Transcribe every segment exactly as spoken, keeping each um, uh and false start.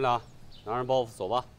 们俩拿上包袱走吧。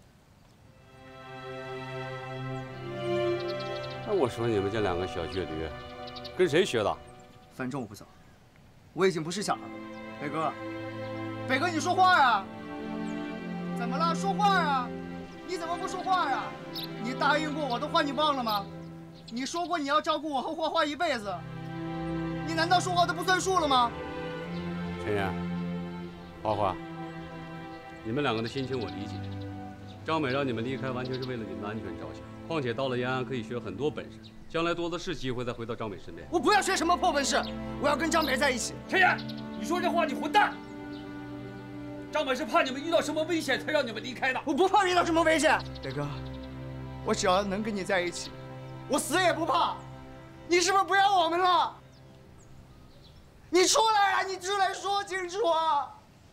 那我说你们这两个小倔驴，跟谁学的？ 反正我不走，我已经不是小孩了。北哥，北哥，你说话啊！怎么了？说话啊！你怎么不说话啊？你答应过我的话，你忘了吗？你说过你要照顾我和花花一辈子，你难道说话都不算数了吗？ 陈岩，花花，你们两个的心情我理解。张美让你们离开，完全是为了你们的安全着想。况且到了延安，可以学很多本事，将来多的是机会再回到张美身边。 我不要学什么破本事，我要跟张美在一起。 陈岩，你说这话你混蛋！张美是怕你们遇到什么危险才让你们离开的。 我不怕遇到什么危险，北哥，我只要能跟你在一起，我死也不怕。你是不是不要我们了？你出来啊！你出来说清楚啊！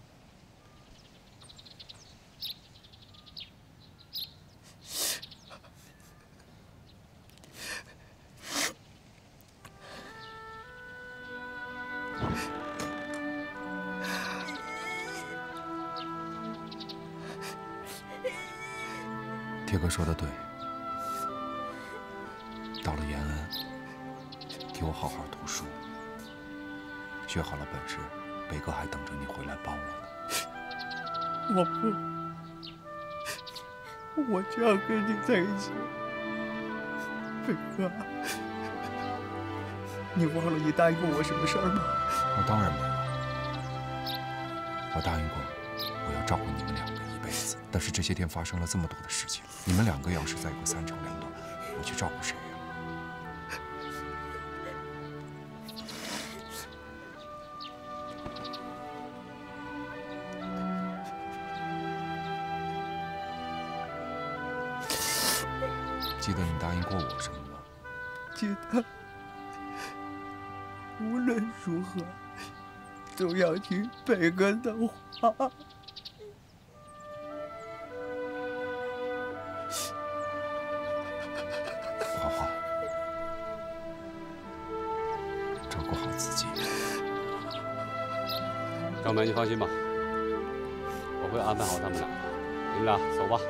铁哥说的对，到了延安，给我好好读书，学好了本事，北哥还等着你回来帮我呢。 我不，我就要跟你在一起，北哥。你忘了你答应过我什么事儿吗？ 我当然没忘，我答应过我要照顾你们两个一辈子。但是这些天发生了这么多的事情，你们两个要是再给我三长两短，我去照顾谁呀？记得你答应过我什么吗？ 记得，无论如何都要听北哥的话。 花花，照顾好自己。 张梅，你放心吧，我会安排好他们俩的。你们俩走吧。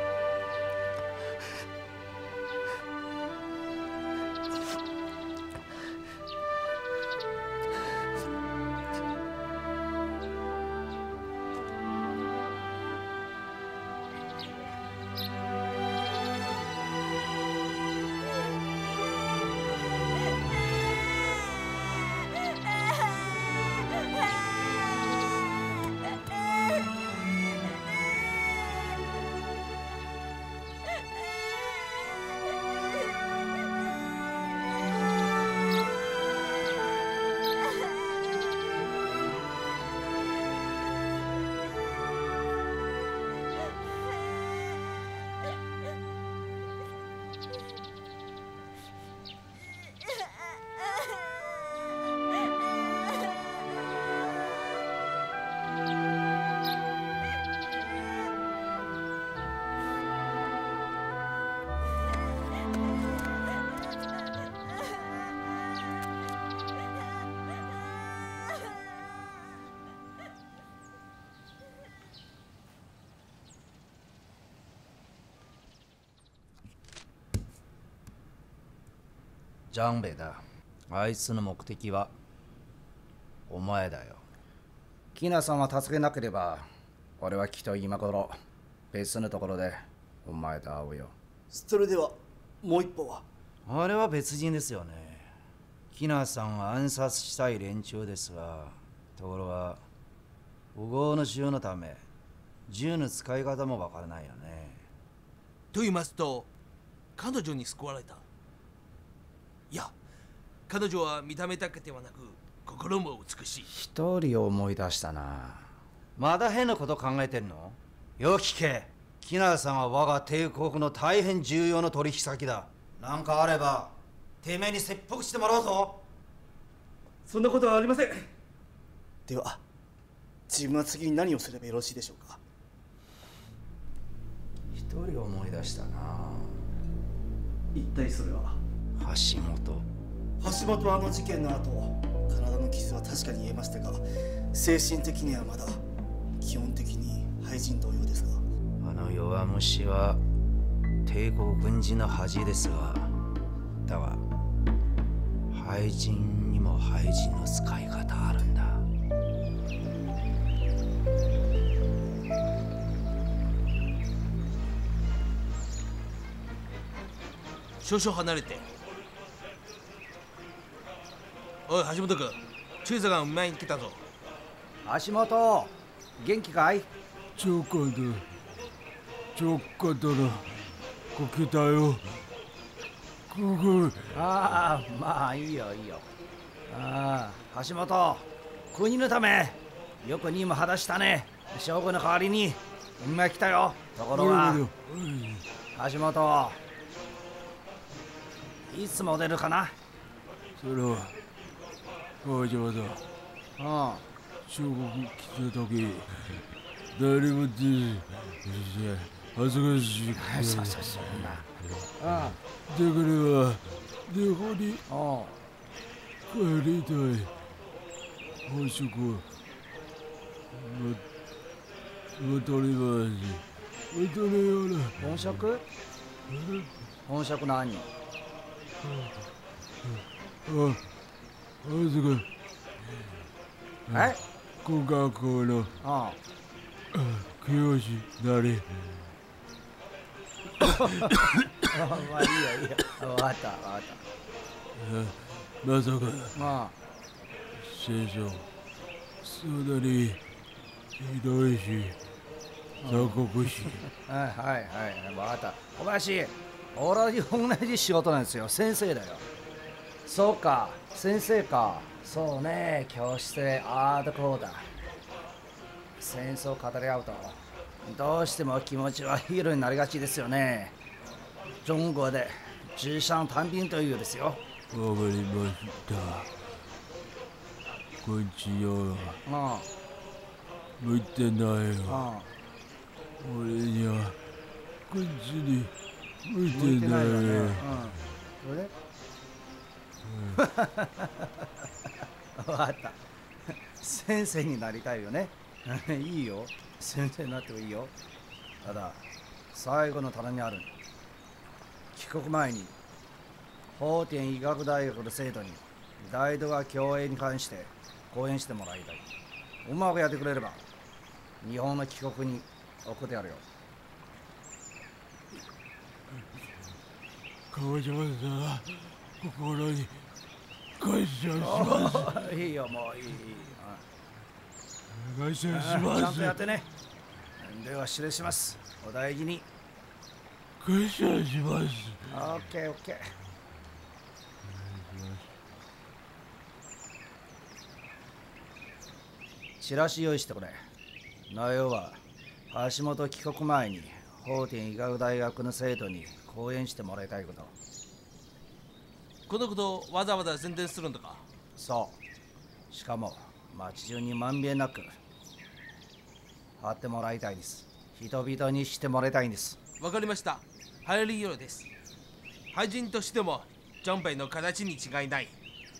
ジャンベだ。あいつの目的はお前だよ。キナさんは助けなければ俺はきっと今頃別のところでお前と会うよ。 それではもう一歩は？ あれは別人ですよね。キナさんは暗殺したい連中ですが、ところが富豪の銃のため銃の使い方もわからないよね。 と言いますと彼女に救われた。いや、彼女は見た目だけではなく心も美しい。 一人思い出したな。まだ変なこと考えてんの？よ聞け。キナーさんは我が帝国の大変重要な取引先だ。なんかあればてめえに切腹してもらおうぞ。 そんなことはありません。では自分は次に何をすればよろしいでしょうか？ 一人思い出したな。 一体それは？ 橋本。 橋本はあの事件の後、体の傷は確かに癒えましたが、精神的にはまだ基本的に廃人同様です。 の弱虫は帝国軍人の恥ですが、だが廃人にも廃人の使い方あるんだ。 少々離れて。おい橋本君、中佐がお見舞いに来たぞ。 橋本、元気かい？ ちょかだちょかだらこけたよ。ここ。 ああ、まあいいよいいよ。ああ、橋本、国のためよく任務果たしたね。将軍の代わりにお見舞い来たよ。ところが橋本、いつ戻るかな？ それは川島だ。 うん。 中国来た時誰も出ず恥ずかしいからそうそうそうな。 だからは日本に帰りたい。本職は戻ります戻れよな。 本職？本職何？ あ、あずかえ？ 語学校のあ教師なれ。 あ、まあいいよいいよ。分かった分かっまさかた。まあ戦争そんなにひどいし残酷し。 はいはいはい分かった。小林、俺は同じ仕事なんですよ。先生だよ。そうか、先生か。そうね、教室でああだこうだ戦争を語り合うとどうしても気持ちはヒーローになりがちですよね。中国で自傷単兵というですよ。 わかりました。こんちよあ向いてないよ。 あ俺にはこっちに向い向いててないよ。 ないよね。うん。それで分かった。先生になりたいよね。いいよ。先生になってもいいよ。ただ、最後の棚にある。帰国前に、法典医学大学の生徒に、大度が共栄に関して講演してもらいたい。うまくやってくれれば、日本の帰国に送ってやるよ。 川島さん、心に感謝します。 いいよ、もういい。いい感謝しちゃます。 んとやってね。では失礼します。お大事に。 感謝します。 オッケーオッケー。チラシ用意してくれ。内容は橋本帰国前に法典医学大学の生徒に講演してもらいたいこと。 このことをわざわざ宣伝するんだか？ そう。しかも街中にまんべんなく貼ってもらいたいです。人々にしてもらいたいんです。 わかりました。流行りようです。俳人としてもジョンペイの形に違いない。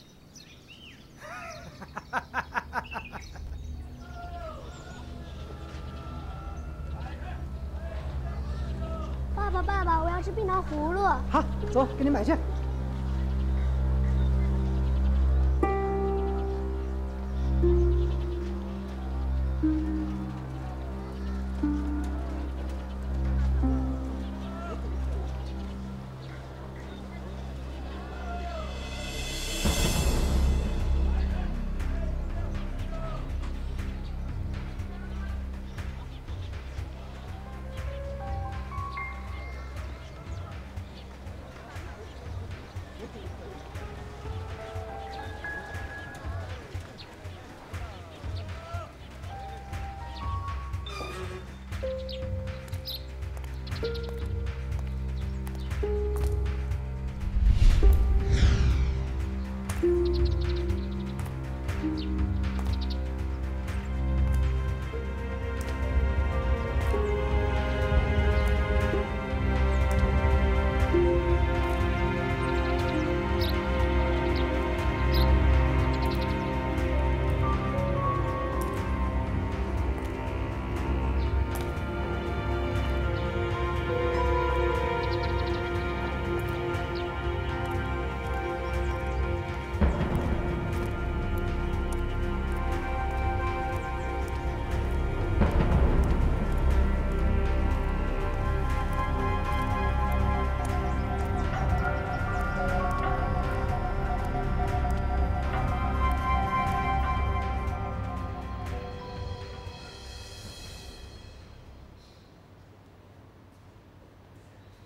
爸爸，爸爸，我要吃冰糖葫芦。 好，走，给你买去。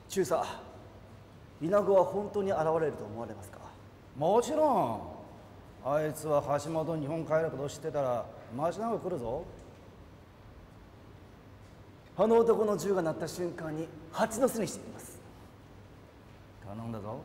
中佐、稲子は本当に現れると思われますか？ もちろん。あいつは橋本日本帰ることを知ってたらマジなく来るぞ。 あの男の銃が鳴った瞬間に蜂の巣にしています。 頼んだぞ。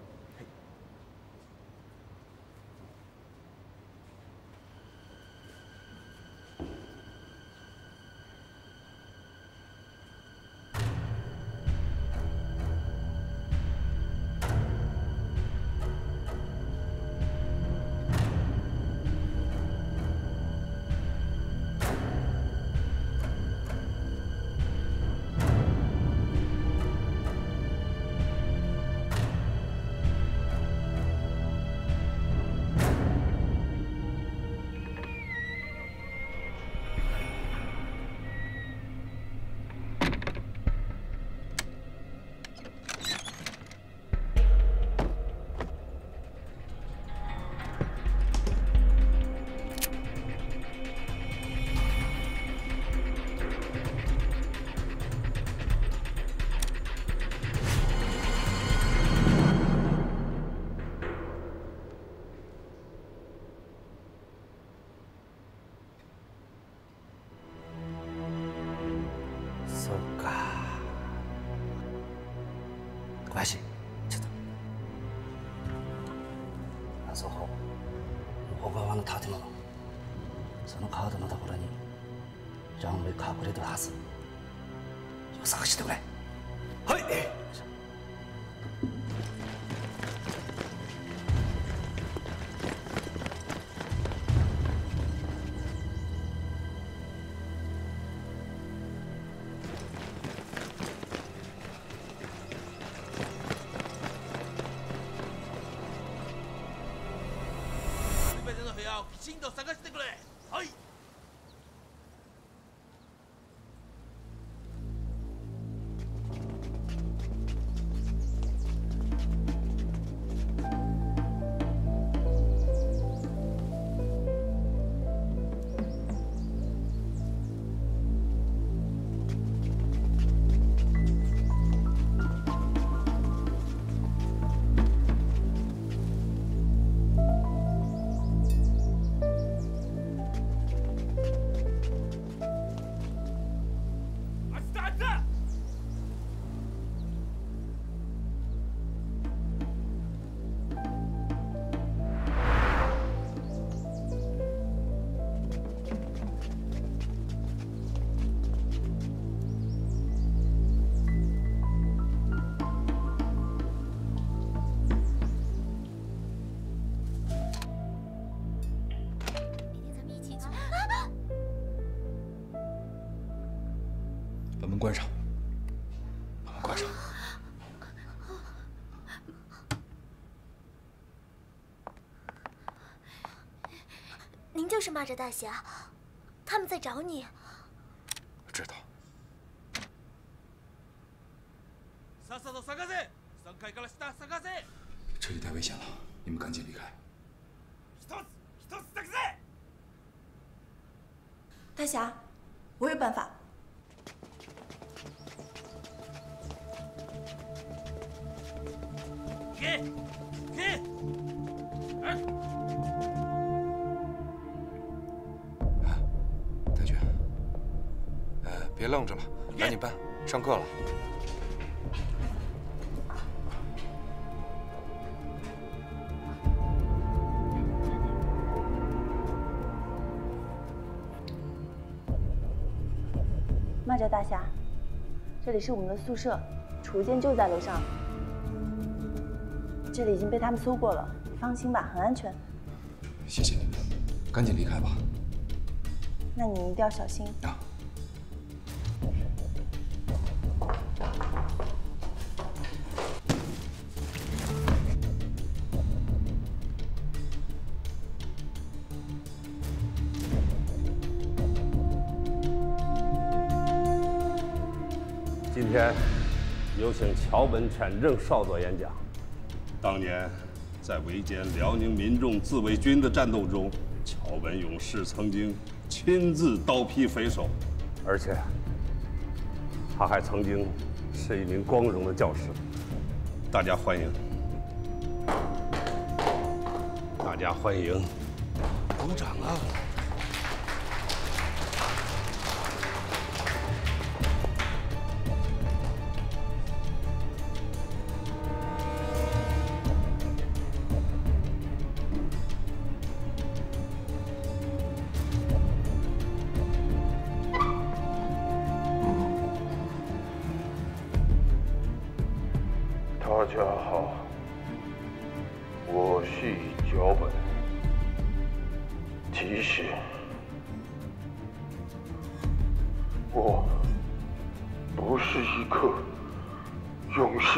そっか。小林、ちょっと。あそこ、向こう側の建物。そのカードのところに、ジャンウェイ隠れてるはず。探してくれ。 はい。 全ての部屋をきちんと探してくれ。はい。 把门关上，把门关上。 您就是蚂蚱大侠，他们在找你。 知道。 さっさと探せ。三階から下探せ。 这里太危险了，你们赶紧离开。 一つ一つ探せ。 大侠，我有办法。 给，给，哎， 太君，呃，别愣着了，赶紧搬，上课了。 蚂蚱大侠，这里是我们的宿舍，储物间就在楼上。 这里已经被他们搜过了，你放心吧，很安全。 谢谢你们，赶紧离开吧。 那你一定要小心啊！ 今天有请桥本犬正少佐演讲。 当年，在围歼辽宁民众自卫军的战斗中，桥本勇士曾经亲自刀劈匪首， 而且他还曾经是一名光荣的教师。 大家欢迎，大家欢迎， 鼓掌啊！ 大家好，我是脚本。其实，我不是一个勇士。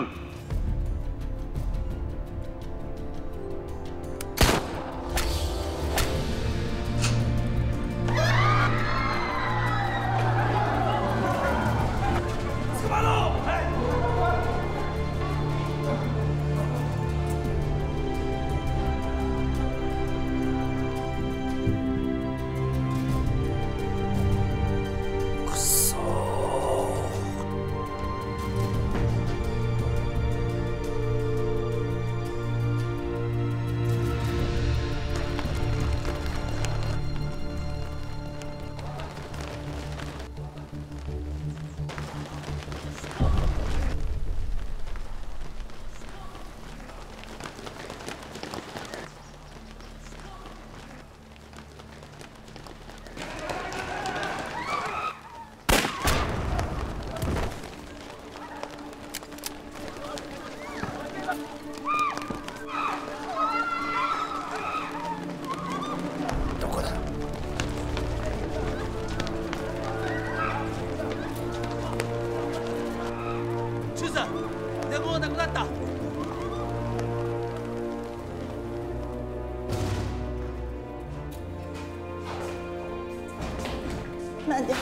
慢点。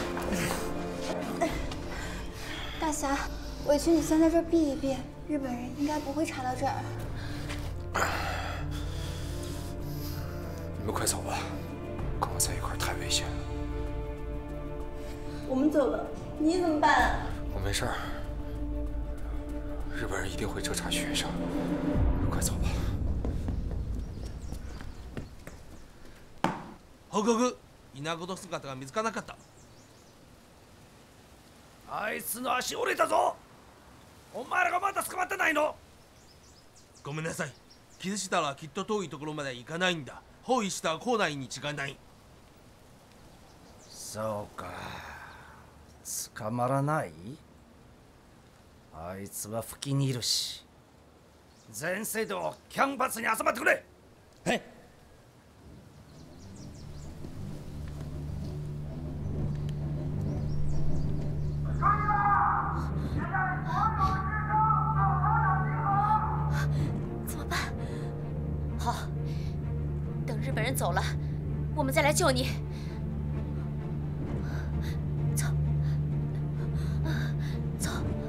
大侠，委屈你先在这儿避一避，日本人应该不会查到这儿。 你们快走吧，跟我在一块儿太危险了。 我们走了，你怎么办啊？ 我没事儿，日本人一定会彻查学生。快走吧。 報告、稲子の姿が見つからなかった。 あいつの足折れたぞ。お前らがまだ捕まってないの？ ごめんなさい。傷したらきっと遠いところまで行かないんだ。包囲した校内に違いない。 そうか。捕まらない？あいつは付近にいるし。全生徒キャンパスに集まってくれ。はい。 怎么办？好，等日本人走了，我们再来救你。走，走。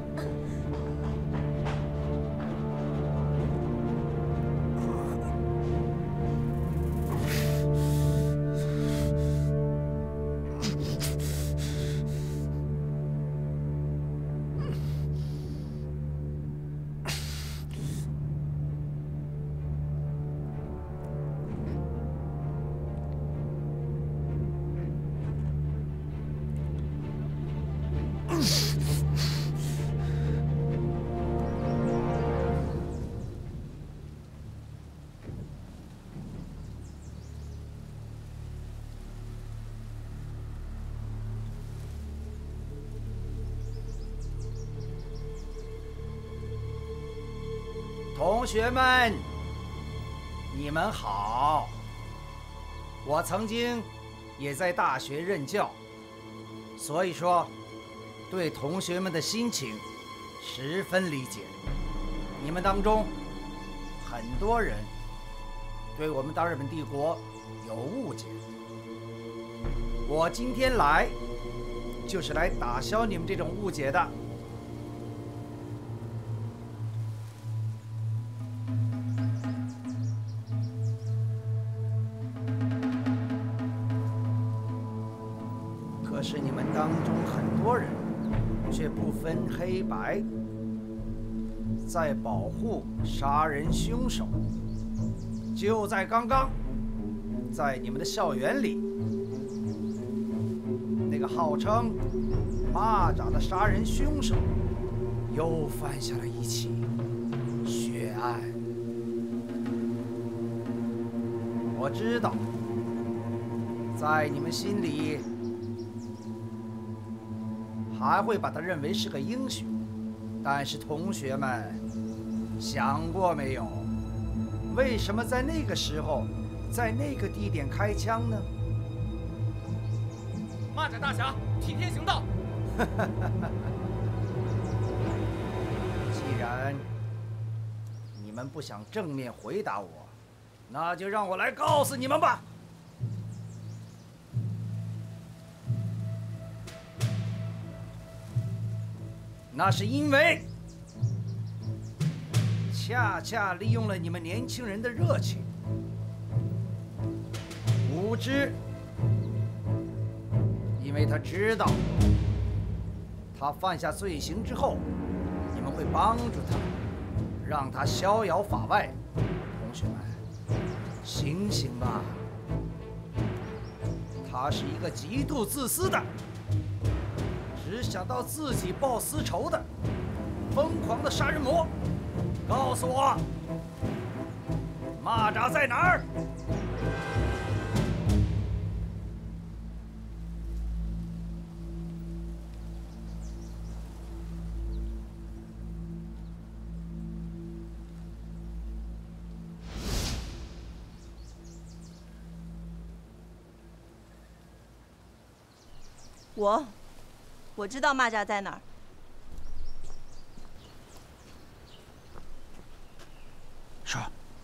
同学们，你们好。我曾经也在大学任教，所以说对同学们的心情十分理解。你们当中很多人对我们大日本帝国有误解，我今天来就是来打消你们这种误解的。可是你们当中很多人却不分黑白， 在保护杀人凶手。就在刚刚，在你们的校园里，那个号称蚂蚱的杀人凶手又犯下了一起血案。我知道，在你们心里还会把他认为是个英雄，但是同学们想过没有，为什么在那个时候，在那个地点开枪呢？ 蚂蚱大侠，替天行道。 既然你们不想正面回答我，那就让我来告诉你们吧。那是因为恰恰利用了你们年轻人的热情、无知，因为他知道，他犯下罪行之后，你们会帮助他，让他逍遥法外。同学们，醒醒吧！他是一个极度自私的，只想到自己报私仇的疯狂的杀人魔。告诉我，蚂蚱在哪儿？ 我，我知道蚂蚱在哪儿。 说。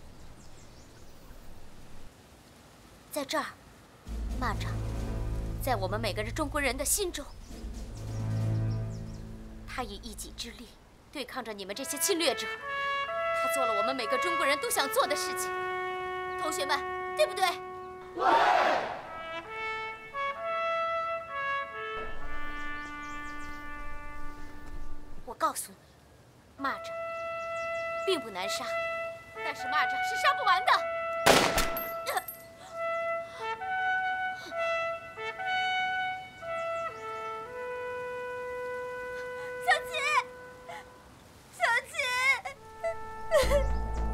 在这儿，蚂蚱，在我们每个人中国人的心中，他以一己之力对抗着你们这些侵略者，他做了我们每个中国人都想做的事情。同学们，对不对？对。我告诉你，蚂蚱并不难杀，但是蚂蚱是杀不完的。小琪，小琪。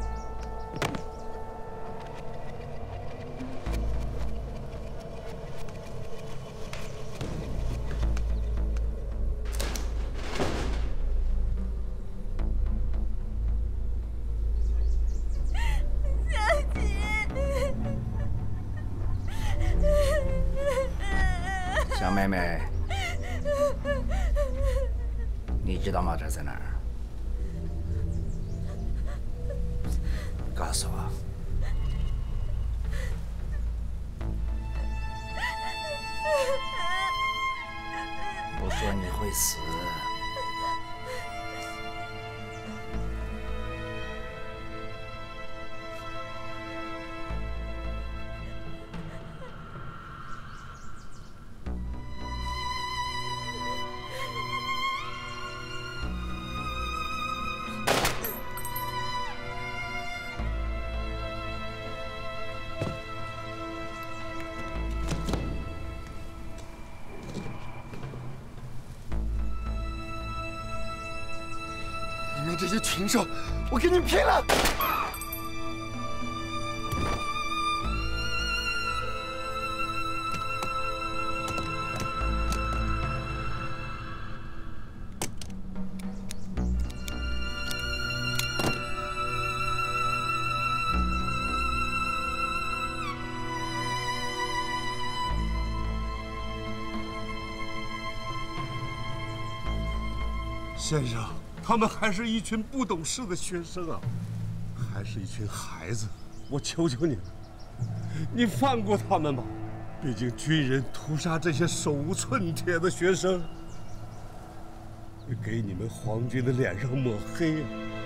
小妹妹，你知道蚂蚱在哪儿？告诉我。不说你会死。 你们这些禽兽，我跟你拼了！ 先生，他们还是一群不懂事的学生啊，还是一群孩子。我求求你了，你放过他们吧。毕竟军人屠杀这些手无寸铁的学生，给你们皇军的脸上抹黑啊！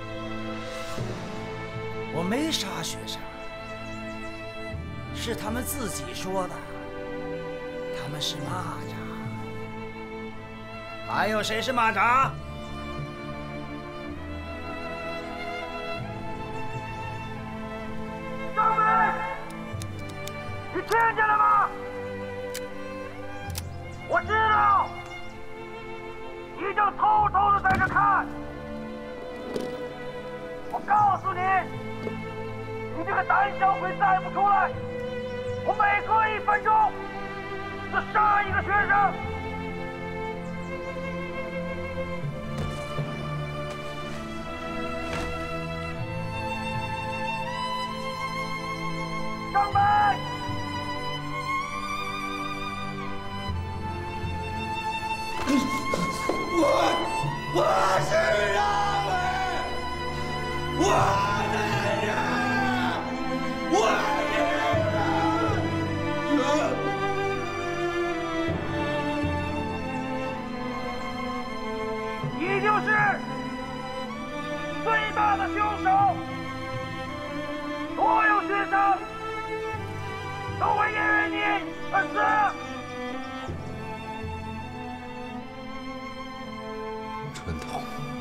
我没杀学生，是他们自己说的。他们是蚂蚱。还有谁是蚂蚱？ 听见了吗？我知道，你正偷偷的在这看。我告诉你，你这个胆小鬼再不出来，我每隔一分钟就杀一个学生。张北， 我我是张伟，我的人，我的人，你就是最大的凶手，所有学生都会因为你而死。 春桐，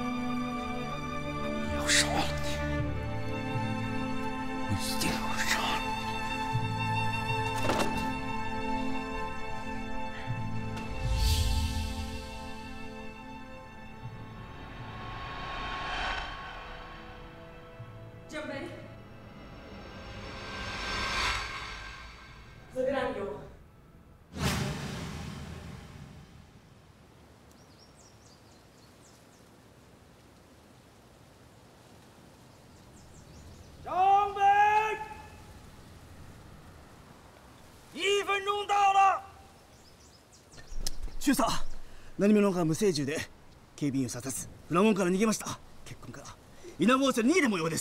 我要杀了你，我一定要杀了你。 准备。Забираем его. 张北，一分鐘到了。 中佐、何者か無声銃で警備員を刺さず船門から逃げました。結婚から稲坊社に逃げた模様です。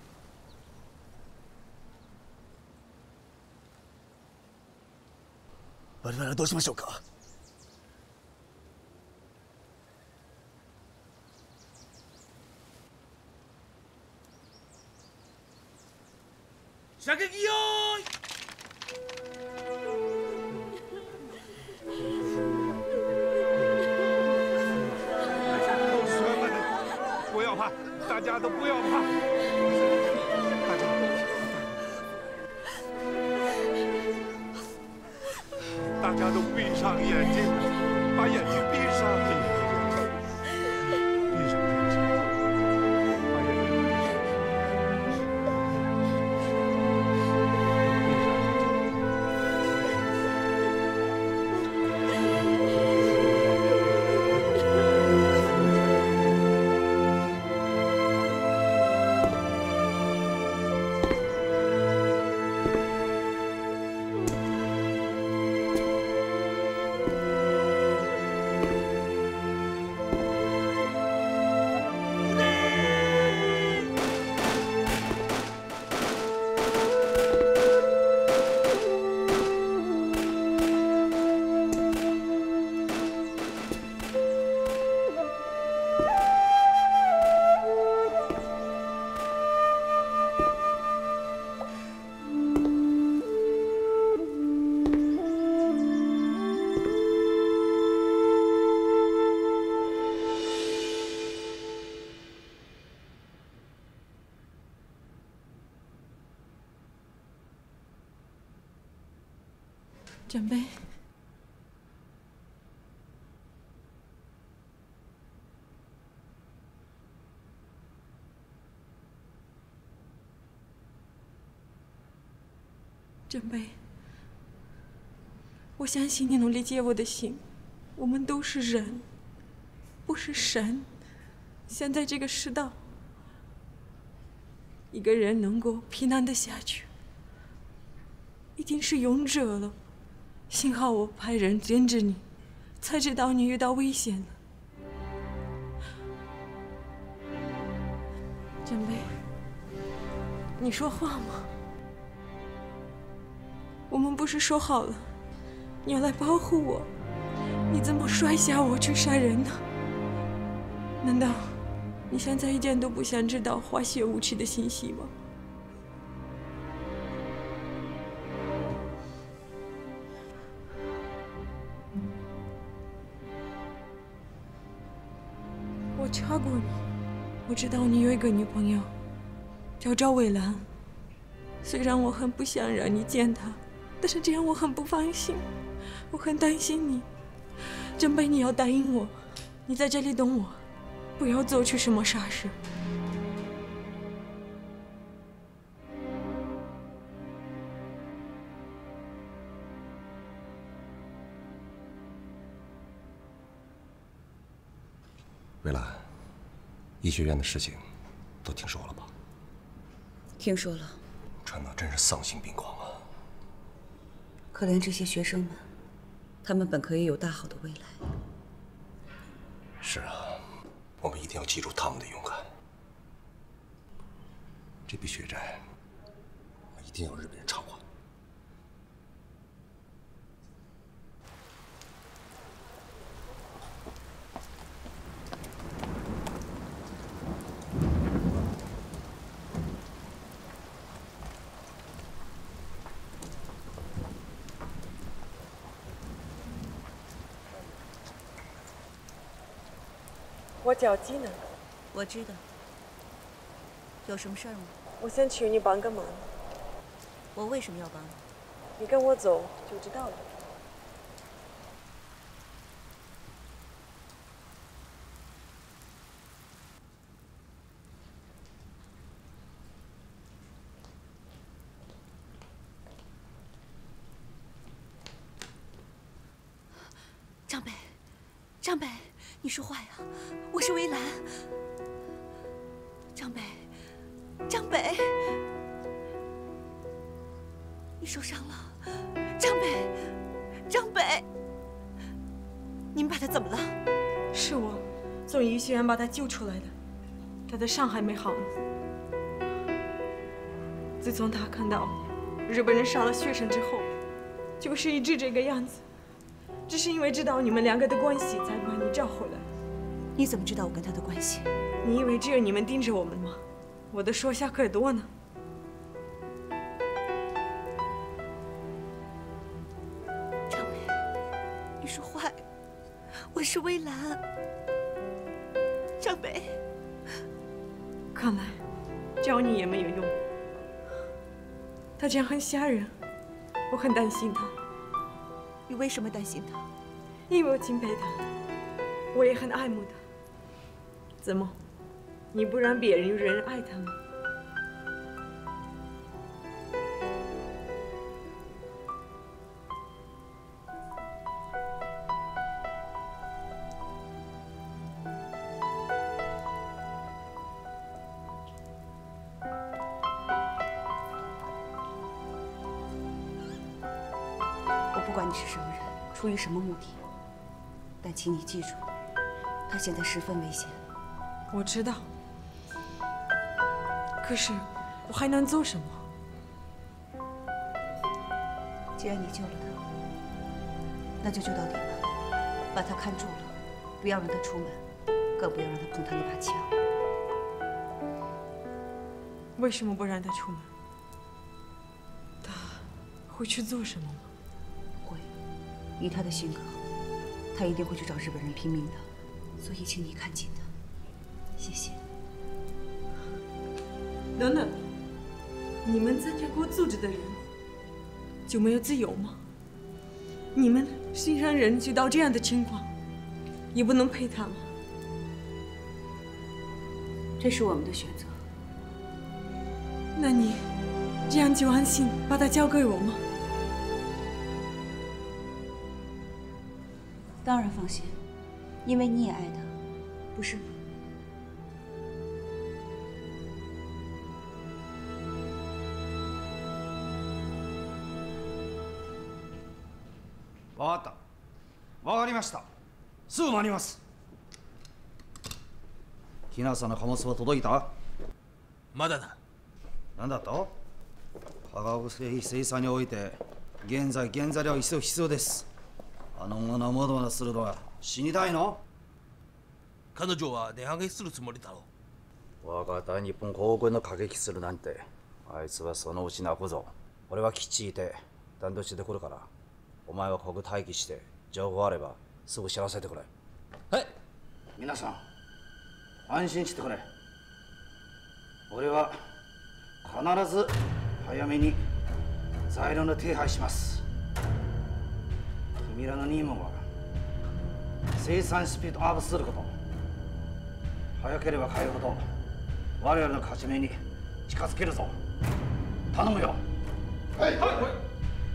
我々はどうしましょうか。 射撃用意。 同学们，不要怕，大家都不要怕，大家。大家都闭上眼睛，把眼睛闭上，闭上眼睛，闭上眼睛，把眼睛闭上。 准备。准备。我相信你能理解我的心，我们都是人，不是神。现在这个世道，一个人能够平安的下去，已经是勇者了。幸好我派人监制你，才知道你遇到危险了。准备，你说话吗？我们不是说好了，你要来保护我，你怎么摔下我去杀人呢？难道你现在一点都不想知道化学武器的信息吗？我查过你，我知道你有一个女朋友，叫赵蔚兰。虽然我很不想让你见她， 但是这样我很不放心，我很担心你。真北，你要答应我，你在这里等我，不要做出什么傻事。 蔚兰，医学院的事情都听说了吧？ 听说了。 川娜真是丧心病狂啊！ 可怜这些学生们，他们本可以有大好的未来。 是啊，我们一定要记住他们的勇敢。这笔血债，我一定要日本人偿还。 我脚机呢？ 我知道。有什么事儿吗？ 我想求你帮个忙。 我为什么要帮你？ 你跟我走就知道了。 张北，张北。你说话呀！我是薇兰。张北，张北，你受伤了。张北，张北，你们把他怎么了？ 是我从医学院把他救出来的，他的伤还没好呢。自从他看到日本人杀了学生之后，就是一直这个样子。只是因为知道你们两个的关系，才把你找回来。 你怎么知道我跟他的关系？ 你以为只有你们盯着我们吗？我的手下可多呢。 张北，你说话呀！我是薇兰。张北， 看来教你也没有用。他这样很吓人，我很担心他。 你为什么担心他？ 因为我敬佩他，我也很爱慕他。怎么，你不让别人有人爱他吗？ 我不管你是什么人，出于什么目的，但请你记住，他现在十分危险。 我知道，可是我还能做什么？ 既然你救了他，那就救到底吧，把他看住了，不要让他出门，更不要让他碰他那把枪。 为什么不让他出门？他会去做什么吗？ 会，以他的性格，他一定会去找日本人拼命的，所以请你看紧他。谢谢。 等等，你们参加过组织的人就没有自由吗？你们心上人遇到这样的情况，也不能陪他吗？ 这是我们的选择。 那你这样就安心把他交给我吗？ 当然放心，因为你也爱他，不是吗？ わかった。わかりました。すぐ参ります。日向さんの貨物は届いた？ まだだ。 何だと？化学製品生産において現在原材料は必要必要です。あの女まだまだするのは死にたいの？ 彼女は値上げするつもりだろう。我が大日本航空の過激するなんて、あいつはそのうち泣くぞ。俺は基地いて段取りしてくるから、お前はここ待機して情報あればすぐ知らせてくれ。はい。皆さん安心してくれ。俺は必ず早めに材料の手配します。君らの任務は生産スピードアップすること。早ければ早いほど我々の勝ち目に近づけるぞ。頼むよ。はい、はい、はい。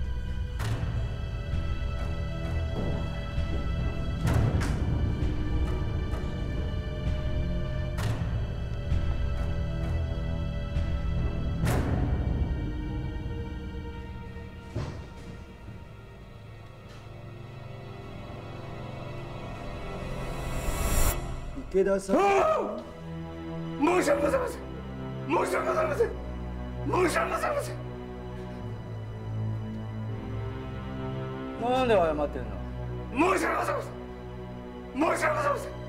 池田さん。申し訳ございません。申し訳ございません。申し訳ございません。なんで謝ってんの？申し訳ございません。申し訳ございません。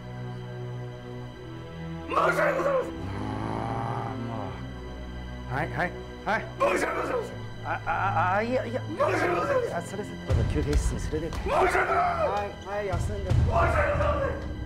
申し訳ございません。ああ、もう。はいはいはい。申し訳ございません。あああいやいや。申し訳ございません。あ、それそれ。ちょっと休憩室に連れてって。申し訳ございません。はいはい、休んで。申し訳ございません。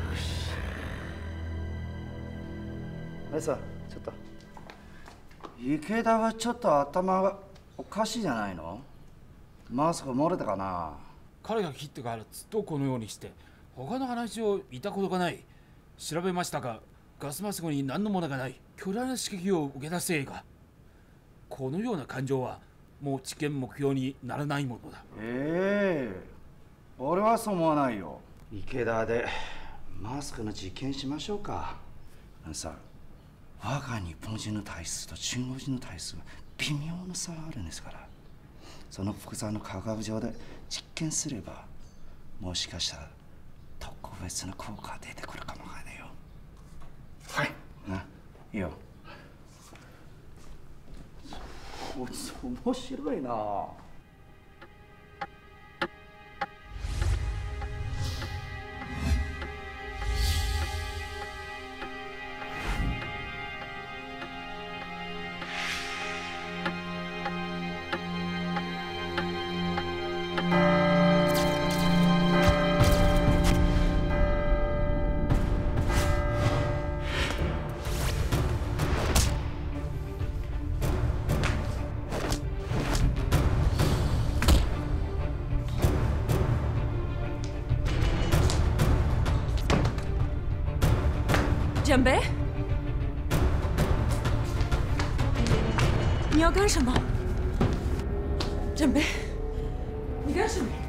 あれさ、ちょっと池田はちょっと頭がおかしいじゃないの？マスク漏れたかな？ 彼が切ってからずっとこのようにして他の話を見たことがない。調べましたがガスマスクに何のものがない。巨大な刺激を受けたせいか。このような感情はもう治験目標にならないものだ。 ええー、俺はそう思わないよ。池田でマスクの実験しましょうか。あのさ、我が日本人の体質と中国人の体質は微妙な差があるんですから、その複雑な科学上で実験すればもしかしたら特別な効果が出てくるかもわからないよ。はい、ないいよ。面白いな。 展北，你要干什么？展北，你干什么？